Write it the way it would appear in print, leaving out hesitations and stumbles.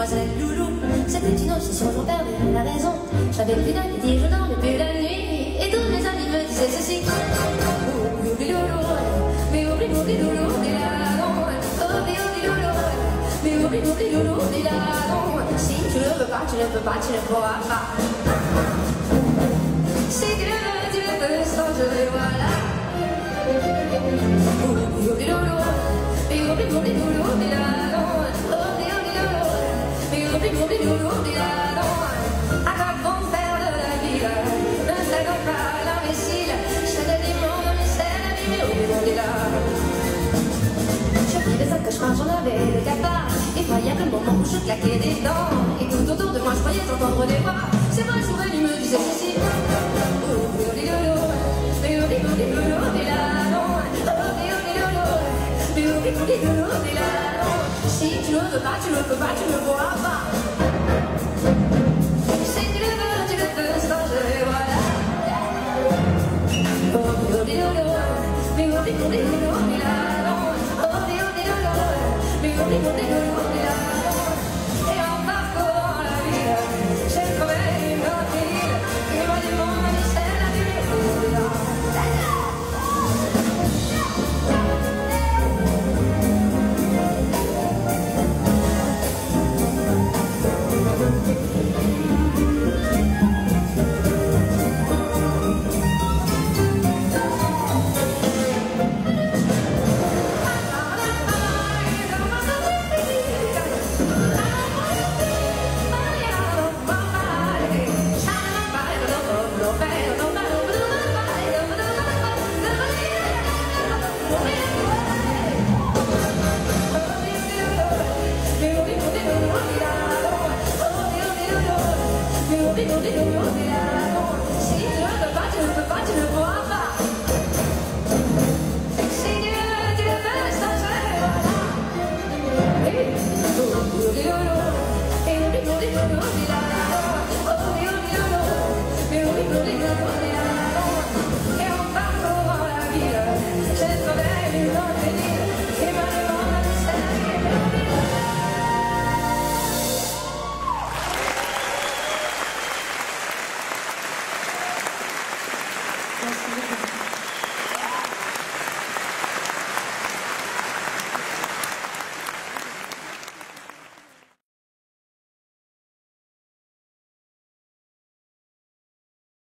demoiselle Loulou. C'était une obsession, j'en perdais la raison. J'avais plus d'appétit, je dormais plus la nuit. Et tous mes amis me disaient ceci. Oubli Loulou, mais oubli Loulou, mais là non. Oubli Loulou, mais oubli Loulou, mais là non. Si tu ne veux pas, tu ne peux pas, tu ne pourras pas. Si tu le veux, sans je voilà. Oubli Loulou, mais oubli Loulou, mais là non. Oubli Loulou, mais là non. À quoi bon faire de la ville? Ne fais donc pas l'imbécile. Je te dis mon nom, mais c'est la vie, mais oubli là. Je vivais un cauchemar, j'en avais le cafard. Effroyable le moment où je claquais des dents. Et tout autour de moi, je croyais entendre des voix. C'est moi, souvent, il me disait ceci. Oubli Loulou, mais oubli Loulou, mais là non. Oubli Loulou, mais oubli Loulou, mais là non. Si tu ne veux pas, tu ne peux pas, tu ne pourras pas. Si tu le veux, sans je voilà. Oubli Loulou, mais oubli Loulou, mais là non. Oubli Loulou, mais oubli Loulou, mais là non. Et en parcourant la ville, j'ai trouvé une autre île. Et moi, du monde, mais c'est la vie, mais oubli là. Merci.